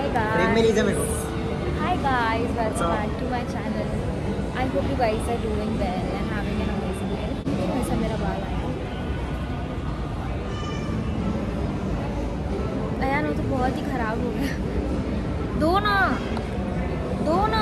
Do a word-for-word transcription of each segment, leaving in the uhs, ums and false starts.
Hi guys. Hi guys, welcome back to my channel. I hope you guys are doing well and having an amazing day. ऐसा मेरा बाल आया। अयान वो तो बहुत ही खराब हो गया। दो ना, दो ना।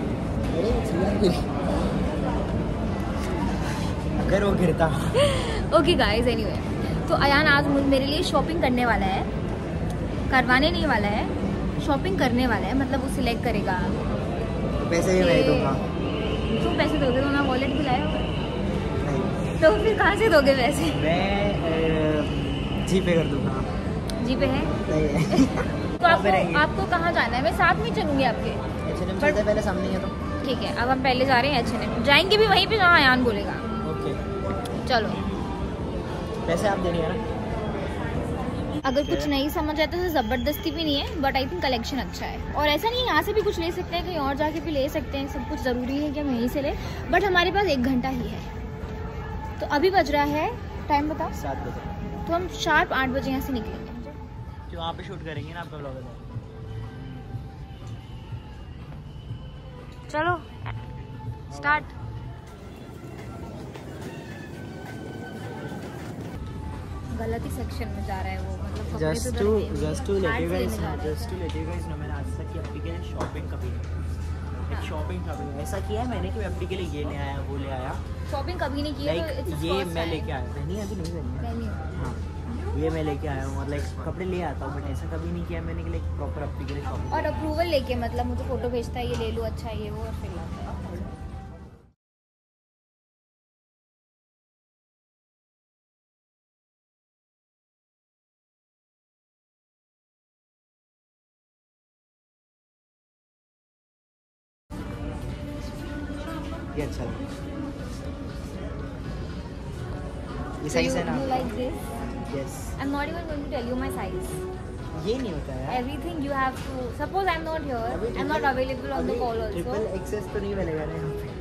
अगर वो गिरता। ओके गाइस, एनीवे तो अयान आज मेरे लिए शॉपिंग करने वाला है, करवाने नहीं वाला है, शॉपिंग करने वाला है, मतलब वो सिलेक्ट करेगा। तो पैसे भी मैं दूंगा। तुम पैसे दोगे तो ना, वॉलेट भी लाए होगा। नहीं। तो फिर कहाँ से दोगे पैसे? मैं जी पे कर दूंगा। जी पे है? नहीं है। तो आपको आपको कहाँ जाना है? मैं साथ में चलूंगी आपके। एच एन एम चलते पहले, सामने है तो ठीक है। अब हम पहले जा रहे हैं एच एन एम, जाएंगे भी वहीं पे जहाँ अयान बोलेगा। ओके चलो। पैसे आप देनी है ना? अगर कुछ नहीं समझ आता तो ज़बरदस्ती भी नहीं है, बट आई थिंक कलेक्शन अच्छा है। और ऐसा नहीं है यहाँ से भी कुछ ले सकते हैं, कहीं और जाके भी ले सकते हैं। सब कुछ ज़रूरी है कि हम यहीं से ले, बट हमारे पास एक घंटा ही है। तो अभी बज रहा है, टाइम बताओ। सात बजे। तो हम शार्प आठ बजे यहाँ से निकलेंगे। जो वहाँ पे शूट करेंगे ना आपका ब्लॉग। चलो स्टार्ट। गलत ही सेक्शन में जा रहा है वो, मतलब just to just to let you guys just to let you guys know, मैंने आज तक की अपनी के लिए शॉपिंग कभी नहीं। एक शॉपिंग शॉपिंग ऐसा किया है मैंने कि मैं अपनी के लिए ये ले आया, वो ले आया। शॉपिंग कभी नहीं की है। लाइक तो ये मैं लेके आया, पहनी अभी नहीं पहनी। हाँ, ये मैं लेके आया हूँ और लाइक कपड़े ले आता हूँ, बट ऐसा कभी नहीं किया मैंने कि लाइक प्रॉपर अपनी के लिए शॉपिंग। और अप्रूवल लेके, मतलब मुझे फोटो भेजता है, ये ले लो, अच्छा ये वो, और फिर लाता है। ये अच्छा लगा। ये साइज है ना? Like this? Yes. I am not even going to tell you my size. ये नहीं होता है। Everything you have to, suppose I am not here, I am not available on the call also. Triple access तो नहीं मिलेगा ना यहाँ पे।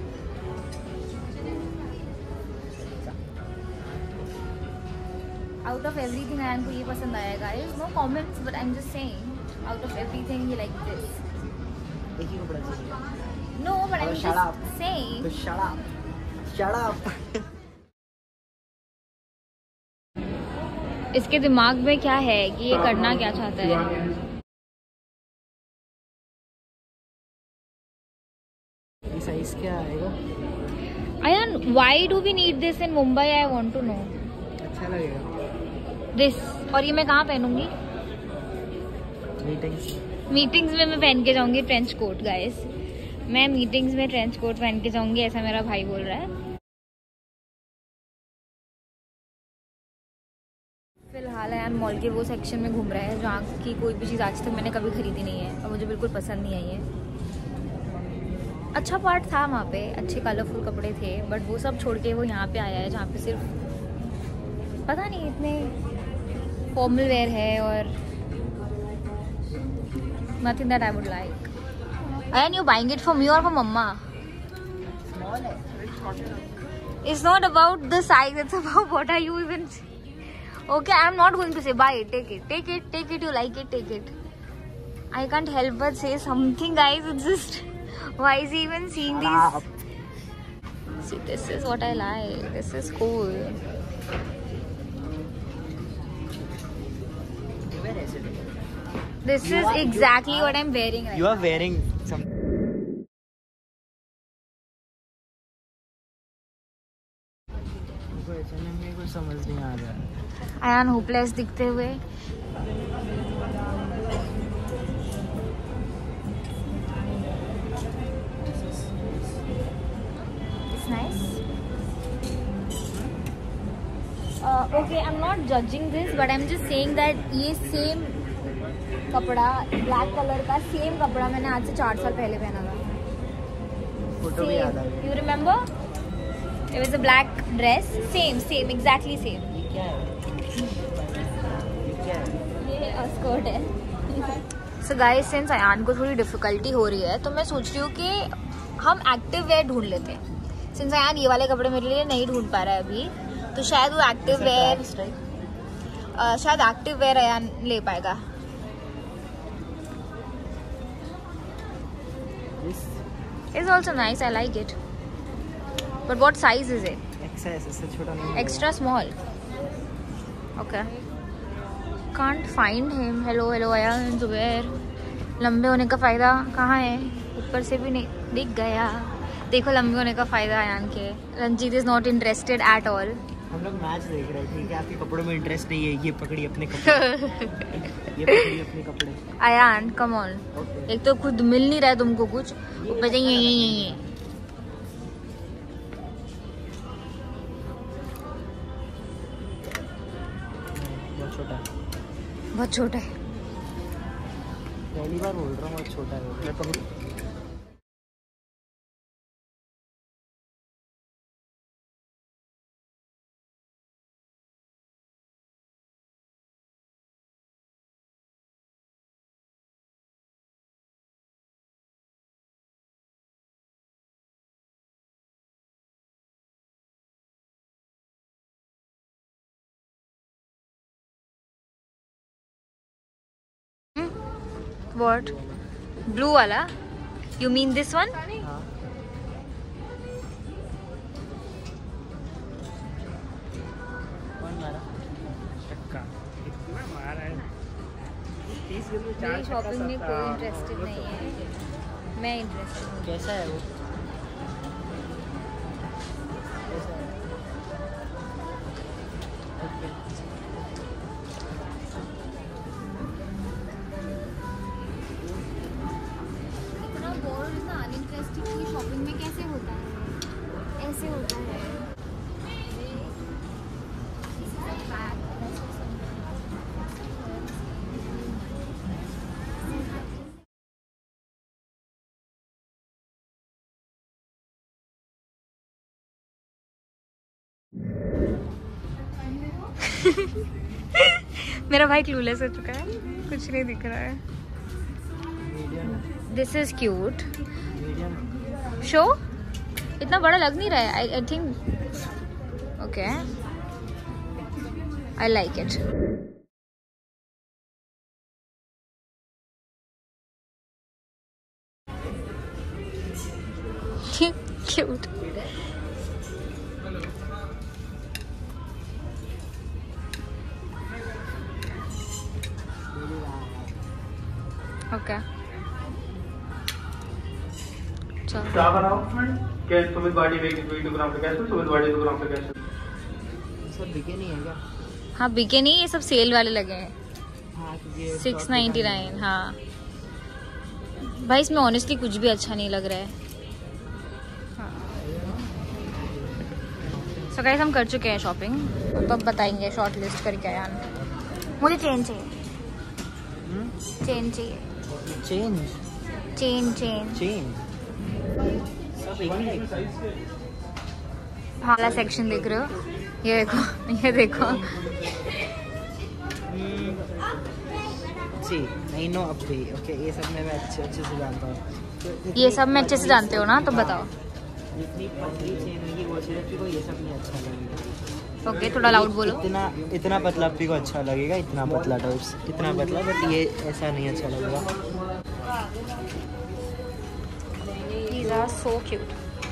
आउट ऑफ एवरीथिंग आई को ये पसंद आया guys, no comments, but I am just saying out of everything ही लाइक दिस। एक ही कपड़ा चाहिए। No but I am just saying. तो शट अप, शट अप। इसके दिमाग में क्या है कि ये करना क्या चाहता है? ये साइज क्या आएगा? Ayan, why do we need this in Mumbai? I want to know. अच्छा लगेगा। This, और ये मैं कहाँ पहनूंगी? मीटिंग्स। मीटिंग्स में मैं पहन के जाऊंगी ट्रेंच कोट गाइस। मैं मीटिंग्स में ट्रेंच कोट पहन के जाऊंगी, ऐसा मेरा भाई बोल रहा है। फिलहाल अयान मॉल के वो सेक्शन में घूम रहा है जहाँ की कोई भी चीज़ आज तक मैंने कभी खरीदी नहीं है और मुझे बिल्कुल पसंद नहीं आई है। अच्छा पार्ट था वहाँ पे, अच्छे कलरफुल कपड़े थे, बट वो सब छोड़ के वो यहाँ पे आया है जहाँ पे सिर्फ पता नहीं इतने फॉर्मल वेयर है और nothing that I would like. And you buying it for me or for mama? Small है। It's not about the size, it's about what are you even. Okay, I'm not going to say buy it, take it, take it, take it, you like it, take it. I can't help but say something guys, it's just, why is he even seeing these? See, this is what I like, this is cool. This is exactly what I'm wearing right now. You are wearing some. कुछ समझ नहीं आ रहा है। Ayan hopeless दिखते हुए। It's nice. Uh, okay, I'm not judging this, but I'm just saying that ये same कपड़ा, black colour का सेम कपड़ा मैंने आज से चार साल पहले पहना था। फोटो भी याद आ गई। You remember? It was a black dress, same, same, exactly same. ये क्या है? ये क्या है? ये स्कर्ट है। So guys, since अयान को थोड़ी डिफिकल्टी हो रही है तो मैं सोच रही हूँ कि हम एक्टिव वेयर ढूंढ लेते हैं। सिंस अयान ये वाले कपड़े मेरे लिए नहीं ढूंढ पा रहा है अभी, तो शायद वो एक्टिव वेयर शायद एक्टिव वेयर अयान ले पाएगा। This is also nice. I like it. But what size is it? X S, इससे छोटा नहीं. Extra small. Okay. Can't find him. Hello, hello, Ayan, Zubair. लंबे होने का फायदा कहाँ है? ऊपर से भी नहीं दिख गया. देखो लंबे होने का फायदा अयान के. Ranjit is not interested at all. हम लोग मैच देख रहे थे कि आपके कपड़ों में इंटरेस्ट नहीं है. ये पकड़ी अपने कपड़े. ये पकड़ी अपने कपड़े. Ayan, come on. Okay. एक तो खुद मिल नहीं रहा है तुमको कुछ. ऊपर से ये ये ये ये. बहुत छोटा. बहुत छोटा है. पहली बार बोल रहा हूँ बहुत छोटा है. मैं पकड़ूं? What? Blue वाला? You mean this one? हाँ. कौन मारा? चक्का. इतना मारा है. तीस रुपये चार मेरी शॉपिंग में कोई इंटरेस्टेड नहीं है. मैं इंटरेस्टेड हूँ. कैसा है वो? कैसा है? Okay. शॉपिंग में कैसे होता है? ऐसे होता है. मेरा भाई क्लूलेस हो चुका है. कुछ नहीं दिख रहा है. This is cute. शो इतना बड़ा लग नहीं रहा है. I I think okay. I like it. Cute. Okay. क्या बनाओ? क्या सुमित बाड़ी वीडियो ग्राम पे कैसे? सुमित बाड़ी ग्राम पे कैसे? सब बिके नहीं है क्या? हाँ बिके नहीं. ये सब सेल वाले लगे हैं. हाँ क्योंकि सिक्स नाइन्टी नाइन. हाँ भाई इसमें ऑनेस्टली कुछ भी अच्छा नहीं लग रहा है. सो गाइस हम कर चुके हैं शॉपिंग. तो अब बताएंगे शॉर्ट लिस्ट करके आयान. मुझे चेन चाहिए. चेन चाहिए. चेंज. Chain chain change. सब एक ही है. वाला सेक्शन देख रहे हो? ये देखो. ये देखो. जी आई नो अब भी. ओके ये सब में मैं अच्छे अच्छे से जानता हूँ. ये सब मैं अच्छे से जानते हो ना? तो बताओ. जितनी पतली चेन होगी वो सिर्फ को ये सब नहीं अच्छा लगेगा. ओके थोड़ा लाउड बोलो. इतना इतना पतला पी को अच्छा लगेगा. इतना पतला टाइप्स. इतना पतला बट ये ऐसा नहीं अच्छा लगेगा. These are so cute.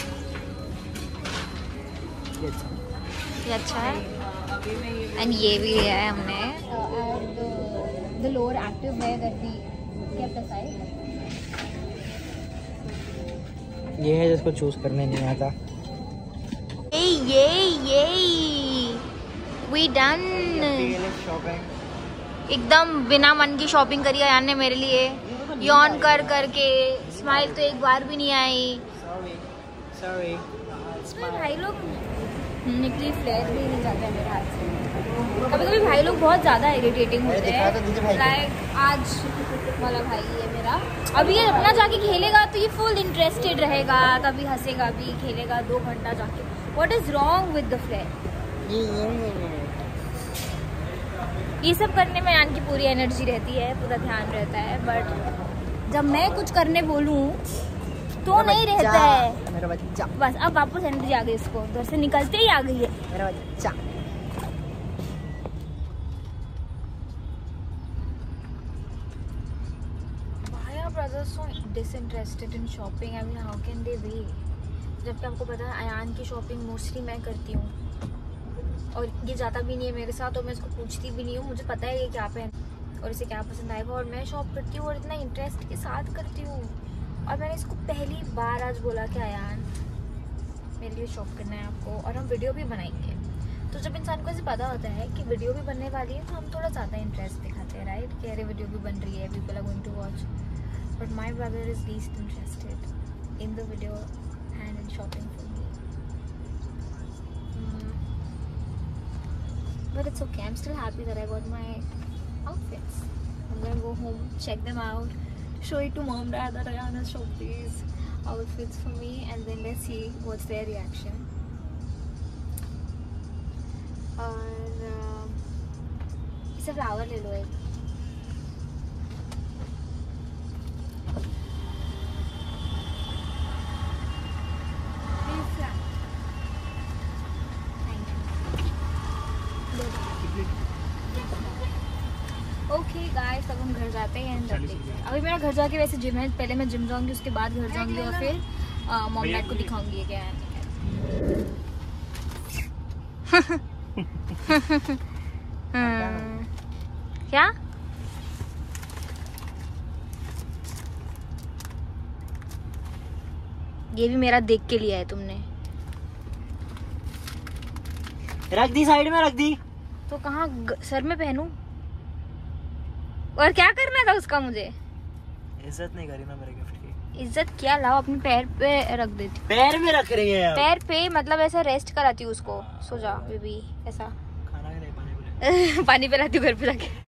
ये अच्छा. ये अच्छा है. एंड ये भी लिया है हमने. The lower active wear that we kept aside. ये है जिसको चूज करने नहीं आता. ये ये ये we done. शॉपिंग एकदम बिना मन की शॉपिंग करी यार ने मेरे लिए. यॉन कर करके. स्माइल तो एक बार भी नहीं आई. Sorry sorry. भाई लोग निकली फ्लेयर भी नहीं जाते मेरे हाथ से. कभी कभी भाई लोग बहुत ज़्यादा इरिटेटिंग होते हैं. लाइक आज वाला भाई है मेरा. अभी ये अपना जाके खेलेगा तो ये फुल इंटरेस्टेड रहेगा. कभी हंसेगा भी. खेलेगा दो घंटा जाके. What is wrong with the flair? ये सब करने में यान की पूरी एनर्जी रहती है. पूरा ध्यान रहता है. बट जब मैं कुछ करने बोलूँ तो नहीं रहता है. मेरा बच्चा. बस अब वापस एनर्जी आ गई. इसको घर से निकलते ही आ गई है. मेरा बच्चा. भाया brothers so disinterested in shopping? I mean, how can they be? जबकि आपको पता है अयान की शॉपिंग मोस्टली मैं करती हूँ और ये जाता भी नहीं है मेरे साथ और मैं इसको पूछती भी नहीं हूँ। मुझे पता है ये क्या पहन और इसे क्या पसंद आएगा और मैं शॉप करती हूँ और इतना इंटरेस्ट के साथ करती हूँ। और मैंने इसको पहली बार आज बोला कि अयान मेरे लिए शॉप करना है आपको और हम वीडियो भी बनाएंगे। तो जब इंसान को ऐसे पता होता है कि वीडियो भी बनने वाली है तो हम थोड़ा ज़्यादा इंटरेस्ट दिखाते हैं, राइट? कि अरे वीडियो भी बन रही है, people are going to watch. But my brother is least interested in the video and in shopping for me. But it's okay, I am still happy that I got my outfits. I'm gonna go home, check them out, show it to mom, dad that Ayan has shopped these outfits for me, and then let's see what's their reaction. और इसे flower ले लो एक। Okay guys, अब हम घर जाते हैं and देखते हैं। अभी मेरा घर जाके वैसे जिम है, पहले मैं जिम जाऊंगी उसके बाद घर जाऊंगी और फिर मॉम डैड को दिखाऊंगी क्या है। क्या ये भी मेरा देख के लिया है तुमने? रख दी साइड में, रख दी तो कहाँ सर में पहनूं? और क्या करना था उसका? मुझे इज्जत नहीं करी ना मेरे गिफ्ट की। इज्जत क्या? लाओ अपने पैर पे रख देती। पैर में रख रही है? पैर पे मतलब ऐसा रेस्ट कराती हूँ उसको। सो जा बेबी, ऐसा खाना नहीं, पानी पिलाती पानी पिलाती हूँ घर पे जाके।